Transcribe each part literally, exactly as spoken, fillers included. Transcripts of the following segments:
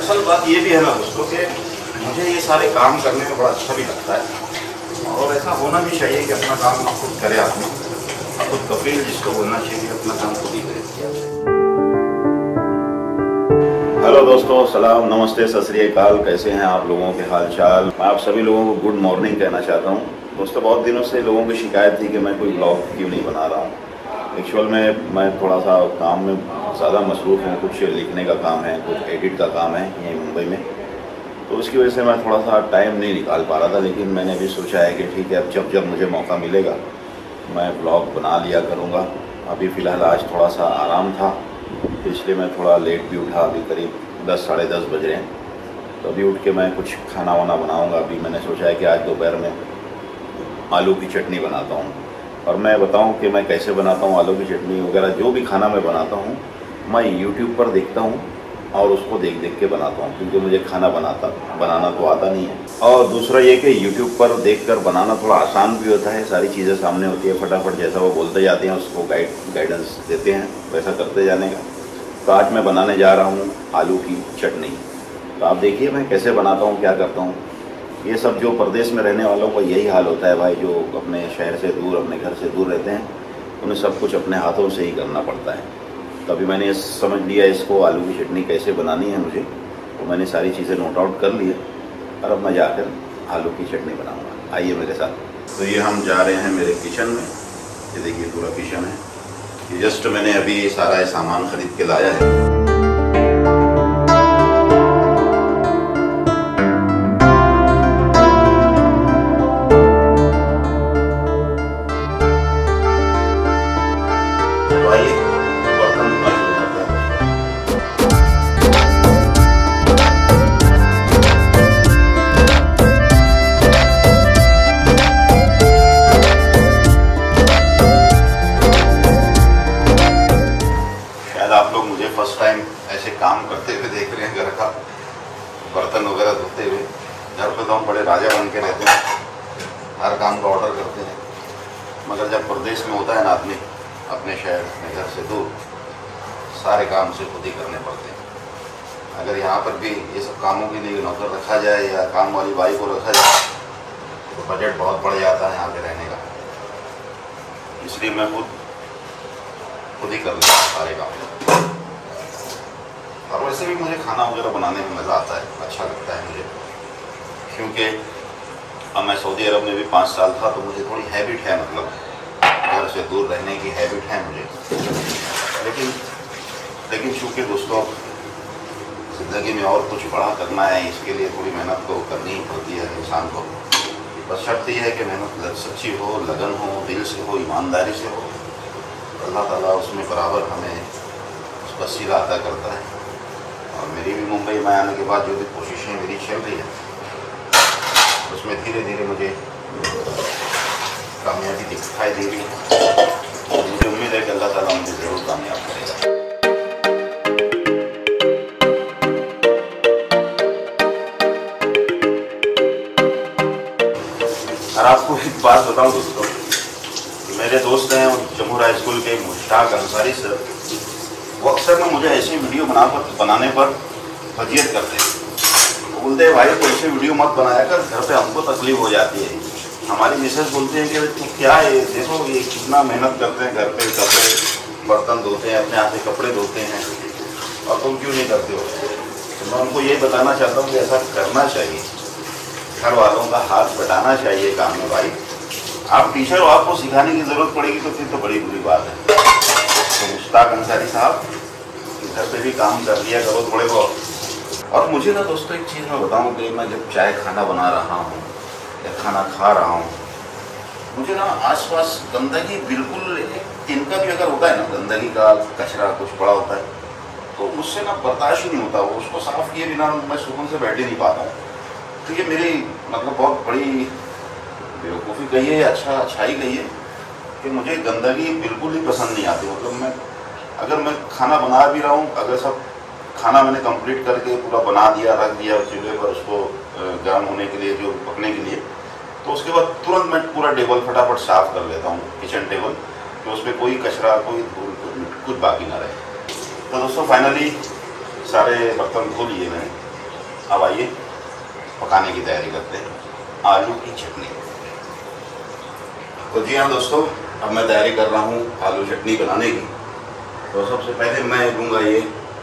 असल बात ये भी है ना दोस्तों कि मुझे ये सारे काम करने में बड़ा अच्छा भी लगता है और ऐसा होना भी चाहिए कि अपना काम खुद करे आदमी, खुद कफील जिसको बोलना चाहिए अपना काम खुद ही करे। हेलो दोस्तों, सलाम, नमस्ते, सत श्री अकाल। कैसे हैं आप लोगों के हाल चाल? मैं आप सभी लोगों को गुड मॉर्निंग कहना चाहता हूँ। दोस्तों, बहुत दिनों से लोगों की शिकायत थी कि मैं कोई ब्लॉग क्यों नहीं बना रहा हूँ। एक्चुअल में मैं थोड़ा सा काम में ज़्यादा मसरूफ़ हूँ। कुछ लिखने का काम है, कुछ एडिट का काम है यहीं मुंबई में, तो उसकी वजह से मैं थोड़ा सा टाइम नहीं निकाल पा रहा था। लेकिन मैंने भी सोचा है कि ठीक है, अब जब जब मुझे मौका मिलेगा मैं ब्लॉग बना लिया करूँगा। अभी फ़िलहाल आज थोड़ा सा आराम था, इसलिए मैं थोड़ा लेट भी उठा। अभी करीब दस साढ़े दस बज रहे हैं, तो अभी उठ के मैं कुछ खाना वाना बनाऊँगा। अभी मैंने सोचा है कि आज दोपहर में आलू की चटनी बनाता हूँ। और मैं बताऊं कि मैं कैसे बनाता हूं आलू की चटनी वगैरह। जो भी खाना मैं बनाता हूं मैं यूट्यूब पर देखता हूं और उसको देख देख के बनाता हूं, क्योंकि मुझे खाना बनाता बनाना तो आता नहीं है। और दूसरा ये कि यूट्यूब पर देखकर बनाना थोड़ा आसान भी होता है। सारी चीज़ें सामने होती है, फटाफट जैसा वो बोलते जाते हैं उसको गाइड गाइडेंस देते हैं, वैसा करते जाने का। तो आज मैं बनाने जा रहा हूँ आलू की चटनी। तो आप देखिए मैं कैसे बनाता हूँ, क्या करता हूँ। ये सब जो प्रदेश में रहने वालों का यही हाल होता है भाई, जो अपने शहर से दूर, अपने घर से दूर रहते हैं, उन्हें सब कुछ अपने हाथों से ही करना पड़ता है। तो अभी मैंने समझ लिया इसको आलू की चटनी कैसे बनानी है मुझे, तो मैंने सारी चीज़ें नोट आउट कर ली है और अब मैं जाकर आलू की चटनी बनाऊँगा। आइए मेरे साथ। तो ये हम जा रहे हैं मेरे किचन में। ये देखिए पूरा किचन है। ये जस्ट मैंने अभी सारा सामान खरीद के लाया है। आप लोग मुझे फर्स्ट टाइम ऐसे काम करते हुए देख रहे हैं, घर का बर्तन वगैरह धोते हुए। घर पे तो हम बड़े राजा बन के रहते हैं, हर काम का ऑर्डर करते हैं। मगर जब प्रदेश में होता है ना आदमी, अपने शहर अपने घर से दूर, सारे काम से खुद ही करने पड़ते हैं। अगर यहाँ पर भी ये सब कामों के लिए नौकर रखा जाए या काम वाली बाई को रखा जाए तो बजट बहुत बढ़ जाता है यहाँ पे रहने का। इसलिए मैं खुद खुद ही कर लेता हूँ सारे काम। और वैसे भी मुझे खाना वगैरह बनाने में मज़ा आता है, अच्छा लगता है मुझे, क्योंकि अब मैं सऊदी अरब में भी पाँच साल था, तो मुझे थोड़ी हैबिट है, मतलब घर से दूर रहने की हैबिट है मुझे। लेकिन लेकिन चूँकि दोस्तों ज़िंदगी में और कुछ बड़ा करना है, इसके लिए थोड़ी मेहनत तो करनी ही पड़ती है इंसान को। बस शर्त यह है कि मेहनत सच्ची हो, लगन हो, दिल से हो, ईमानदारी से हो। अल्लाह ताला उसमें बराबर हमें उसका सिला अदा करता है। और मेरी भी मुंबई में आने के बाद जो भी कोशिशें मेरी चल रही है, उसमें धीरे धीरे मुझे कामयाबी दिखाई दे रही है। मुझे उम्मीद है कि अल्लाह ताला मुझे ज़रूर कामयाब करेगा। और आपको एक बात बताऊं दोस्तों, मेरे दोस्त हैं जमूर हाई स्कूल के मुश्ताक अंसारी सर, वो अक्सर ना मुझे ऐसी वीडियो बना पर बनाने पर फजीयत करते हैं। वो बोलते हैं भाई तो ऐसी वीडियो मत बनाया कर, घर पे हमको तकलीफ हो जाती है। हमारी मिसेज बोलती है कि तो क्या है, देखो ये कितना मेहनत करते हैं, घर पे कपड़े बर्तन धोते हैं, अपने हाथ से कपड़े धोते हैं, और तुम क्यों नहीं करते हो। तो मैं उनको यही बताना चाहता हूँ कि ऐसा करना चाहिए, घर वालों का हाथ बटाना चाहिए काम में। भाई आप टीचर हो, आपको सिखाने की ज़रूरत पड़ेगी तो फिर तो बड़ी बुरी बात है। तो मुश्ताक अंसारी साहब, घर पे भी काम कर लिया करो थोड़े बहुत। और मुझे ना दोस्तों एक चीज़ मैं बताऊं कि मैं जब चाय खाना बना रहा हूँ या खाना खा रहा हूँ, मुझे ना आसपास गंदगी बिल्कुल, तिनका भी अगर होता है ना, गंदगी का कचरा कुछ पड़ा होता है, तो मुझसे ना बर्दाश्त ही नहीं होता। वो उसको साफ़ किए बिना मैं सुकून से बैठ ही नहीं पाता हूँ। तो ये मेरी मतलब बहुत बड़ी बेवकूफ़ी कही है, अच्छा अच्छाई कही है कि मुझे गंदगी बिल्कुल ही पसंद नहीं आती। मतलब मैं अगर मैं खाना बना भी रहा हूँ, अगर सब खाना मैंने कंप्लीट करके पूरा बना दिया, रख दिया चूल्हे पर उसको गर्म होने के लिए, जो पकने के लिए, तो उसके बाद तुरंत मैं पूरा टेबल फटाफट साफ़ कर लेता हूँ, किचन टेबल, कि उसमें कोई कचरा, कोई धूल कुछ बाकी ना रहे। तो दोस्तों फाइनली सारे बर्तन धो लिए मैंने, अब आइए पकाने की तैयारी करते हैं आलू की चटनी। तो जी हाँ दोस्तों, अब मैं तैयारी कर रहा हूँ आलू चटनी बनाने की। तो सबसे पहले मैं लूँगा ये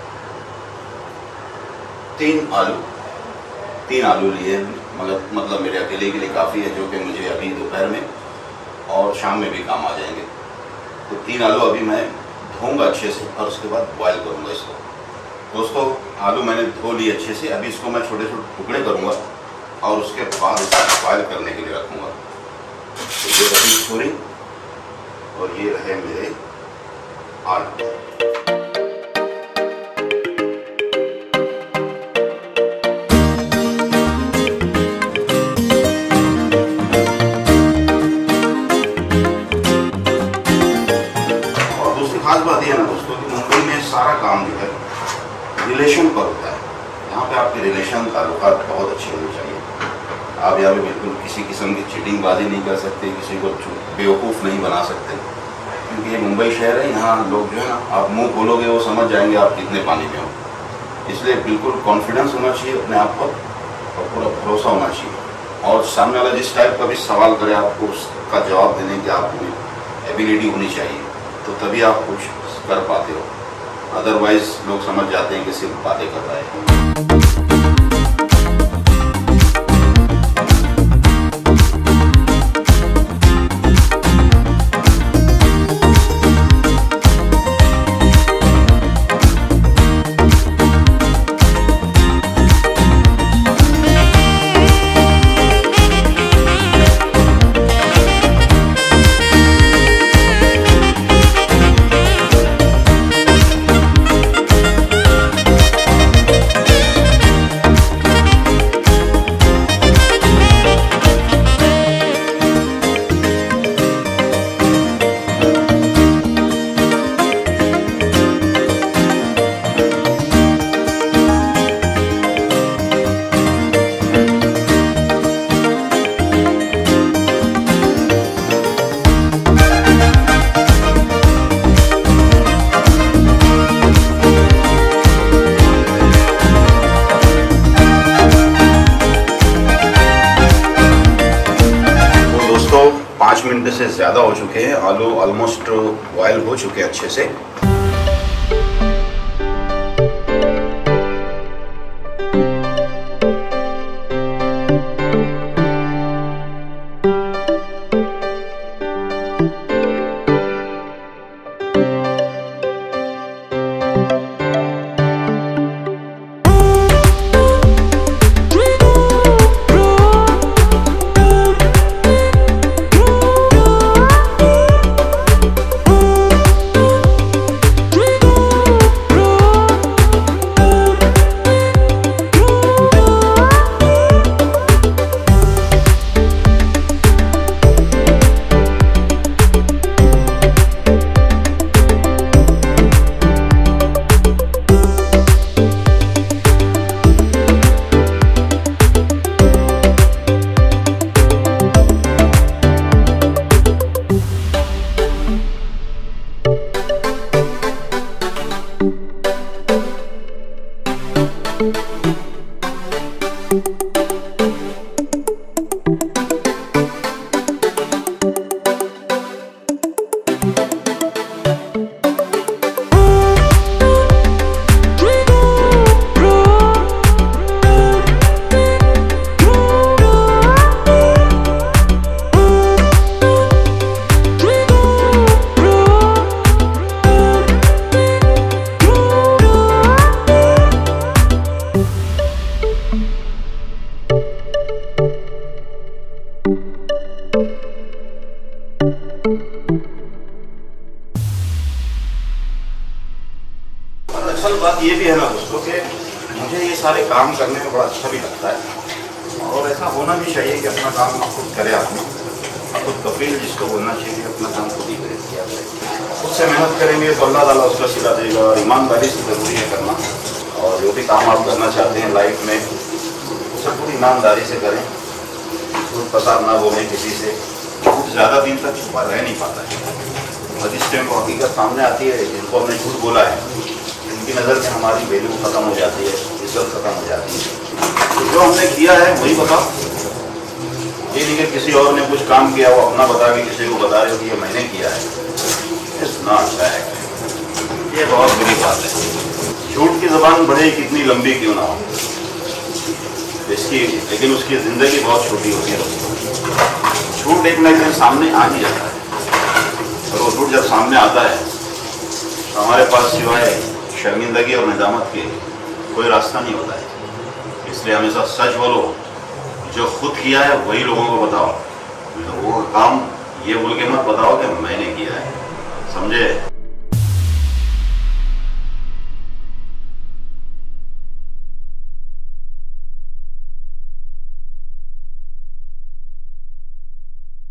तीन आलू तीन आलू लिए, मगर मतलब मेरे अकेले के लिए काफ़ी है, जो कि मुझे अभी दोपहर में और शाम में भी काम आ जाएंगे। तो तीन आलू अभी मैं धोऊंगा अच्छे से और उसके बाद बॉयल करूँगा इसको। दोस्तों आलू मैंने धो लिए अच्छे से, अभी इसको मैं छोटे छोटे टुकड़े करूँगा और उसके बाद इसको बॉयल करने के लिए रखूँगा। तो ये रही छुरी और ये रहे मेरे आलू। खास बात यह है ना दोस्तों कि मुंबई में सारा काम जो है रिलेशन पर होता है। यहाँ पे आपके रिलेशन ताल्लुकात बहुत अच्छे होने चाहिए। आप यहाँ पे बिल्कुल किसी किस्म की चीटिंगबाजी नहीं कर सकते, किसी को बेवकूफ़ नहीं बना सकते, क्योंकि ये मुंबई शहर है। यहाँ लोग जो है ना, आप मुंह खोलोगे वो समझ जाएंगे आप कितने पानी में हो। इसलिए बिल्कुल कॉन्फिडेंस होना चाहिए अपने आप पर और पूरा भरोसा होना चाहिए। और सामने वाला जिस टाइप का भी सवाल करे आपको उसका जवाब देने की आप में एबिलिटी होनी चाहिए, तो तभी आप कुछ कर पाते हो। अदरवाइज लोग समझ जाते हैं कि सिर्फ बातें कर रहा है। पाँच मिनट से ज़्यादा हो चुके हैं, आलू ऑलमोस्ट बॉयल हो चुके हैं अच्छे से। असल बात ये भी है ना दोस्तों कि मुझे ये सारे काम करने में बड़ा अच्छा भी लगता है और ऐसा होना भी चाहिए कि अपना काम आप खुद करे आदमी, खुद कफील जिसको बोलना चाहिए कि अपना काम खुद ही करे। उससे मेहनत करेंगे तो अल्लाह ताला उसका सिला देगा। और ईमानदारी से ज़रूरी है करना, और जो भी काम आप करना चाहते हैं लाइफ में उसे पूरी ईमानदारी से करें, झूठ फसाद ना बोलें किसी से। झूठ ज़्यादा दिन तक छुपा रह नहीं पाता है, और जिस टाइम हकीकत सामने आती है जिनको हमने झूठ बोला है उनकी नज़र में हमारी वैल्यू ख़त्म हो जाती है। इज्जत खत्म हो जाती है। तो जो हमने किया है वही बताओ। ये नहीं कि किसी और ने कुछ काम किया वो अपना बता के किसी को बता रहे हो कि ये मैंने किया है। It's not fact. ये बहुत बुरी बात है। झूठ की जबान भले ही कितनी लंबी क्यों ना हो, इसकी लेकिन उसकी जिंदगी बहुत छोटी होती है दोस्तों। झूठ एक ना एक दिन सामने आ ही जाता है, और वो झूठ जब सामने आता है तो हमारे पास सिवाय शर्मिंदगी और निदामत के कोई रास्ता नहीं होता है। इसलिए हमेशा सच बोलो, जो खुद किया है वही लोगों को बताओ। लोगों का काम ये बोल के मत बताओ कि मैंने किया है, समझे।